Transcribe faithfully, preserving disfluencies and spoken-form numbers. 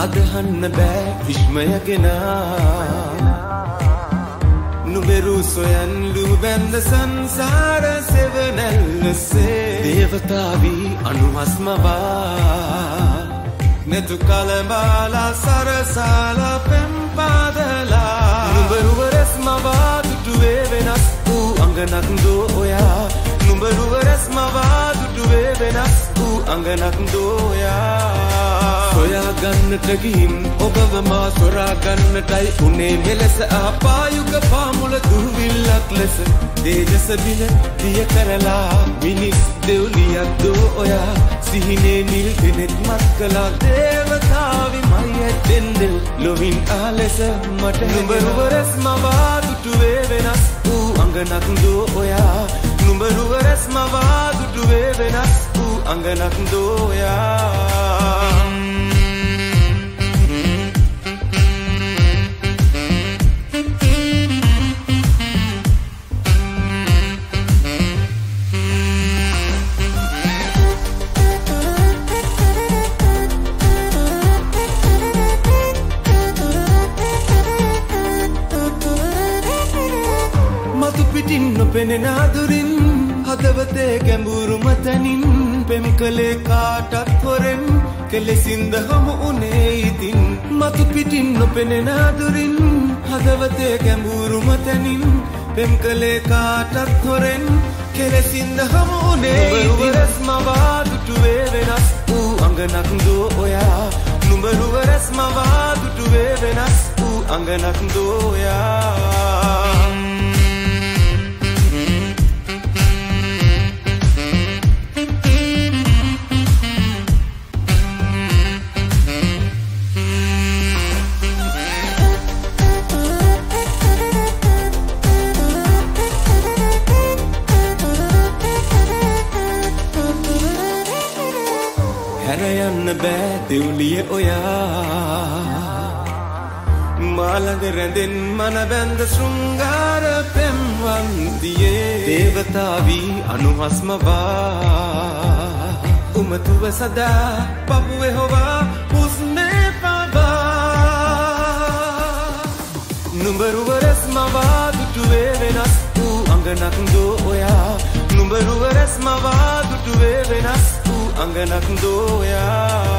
අදහන්න බෑ විශ්මයගෙන නුඹරු සොයන් ලුබැන්ද සංසාර සෙවනැල්ලසේ දේවතාවි අනුහස්මවා netu kalambala sarasala pempadala numberuwares mawadu duwe venas u anganak do oya numberuwares mawadu duwe venas u anganak do oya soya gannata gihin obawa ma sora gannatai une melesa apayuka pamula duwillak lesa tejasa bila diya karala minis dewliyak do oya sihine nil denet makkala devatavi maya dendel lovin alesa mata numberuwares mawadu duwe venas u anganak do oya numberuwares mawadu duwe venas u anganak do oya පෙනෙන අදුරින් හදවතේ ගැඹුරු මතනින් පෙම් කලේ කාටත් හොරෙන් කෙලෙසින්ද හමු උනේ ඉතින් මතු පිටින් නොපෙනෙන අදුරින් හදවතේ ගැඹුරු මතනින් පෙම් කලේ කාටත් හොරෙන් කෙලෙසින්ද හමු උනේ ඉතින් මවාදුටුවේ වෙනස් වූ අංගනක් දෝ ඔයා නුඹරුවරස් මවාදුටුවේ වෙනස් වූ අංගනක් දෝ ඔයා හැරයන්න බෑ දෙව්ලිය ඔයා මාළඟ රැඳෙන් මන බැඳ ශෘංගාර පෙම්වන්දියේ දේවතාවි අනුහස්මවා උමතුව සදා පපුවේ හොවා හුස්නේ පවා නුඹරුවරස් මවා දුටුවේ වෙනස් වූ අංගනක් දෝ ඔයා නුඹරුවරස් මවා දුටුවේ වෙනස් anganak do ya